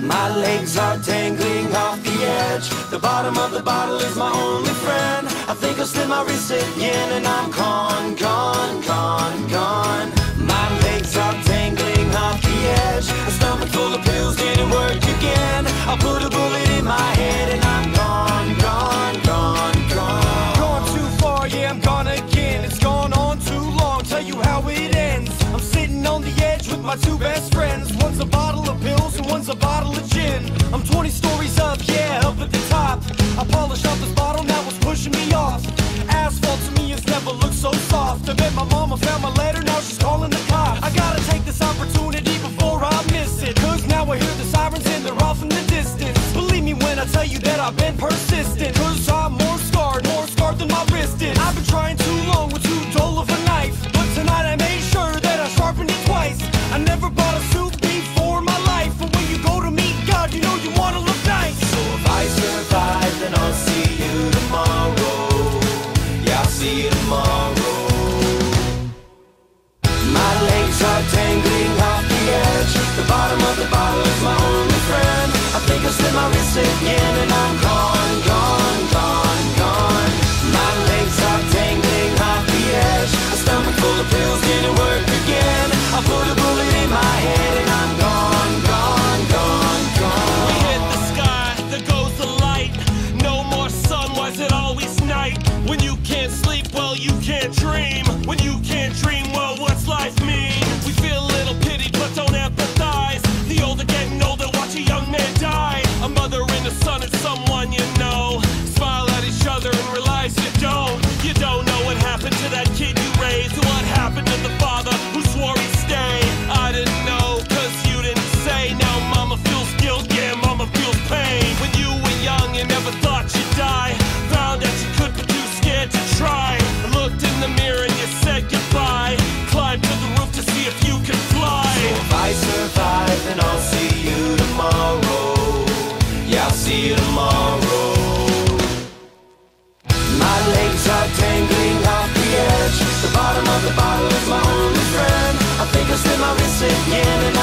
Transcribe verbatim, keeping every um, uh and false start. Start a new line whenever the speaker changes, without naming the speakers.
My legs are dangling off the edge. The bottom of the bottle is my only friend. I think I'll slip my wrist again and I'm gone, gone, gone, gone. My legs are dangling off the edge. A stomach full of pills didn't work again. I put a bullet in my head and I'm gone, gone, gone, gone.
Gone too far, yeah, I'm gone again. It's gone on too long, tell you how it ends. I'm sitting on the edge with my two best friends. One's a bottle of pills and one's a bottle of gin. I'm twenty stories up, yeah, up at the top. I polished off this bottle, now it's pushing me off. Asphalt to me has never looked so soft. I bet my mama found my letter, now she's calling the cops. I gotta take this opportunity before I miss it, cause now I hear the sirens and they're off in the distance. Believe me when I tell you that I've been persistent, cause I'm more scarred, more scarred than my wrist is. I've been trying too long with too dull of a knife, but tonight I made sure that I sharpened it twice. I never bought a suit before in my life, but when you go to meet God, you know you wanna look nice.
So if I survive, then I'll see you tomorrow. Yeah, I'll see you tomorrow. My legs are dangling off the edge. The bottom of the bottle is my only friend. I think I'll slip my wrist again and I'm gone, gone, gone, gone. My legs are dangling off the edge. A stomach full of pills didn't work again. I put a bullet in my head and I'm gone, gone, gone, gone.
We hit the sky, there goes the light. No more sun, why is it always night? When you can't sleep, well you can't dream. When you can't dream, well what's life mean? We feel a little pity but don't empathize. The older getting older, watch a young man die. A mother and a son and someone you know. Smile at each other and realize you don't. You don't know what happened to that kid you raised. What happened to the father who swore he'd stay. I didn't know, cause you didn't say. Now mama feels guilt, yeah, mama feels pain. When you were young and never thought you'd die, found that you could but too scared to try. Looked in the mirror and you said goodbye. Climbed to the roof to see if you could fly.
So if I survive, then I'll see you tomorrow. Yeah, I'll see you tomorrow. My legs are dangling off the edge. The bottom of the bottle is my only friend. I think I'll slip my wrist again and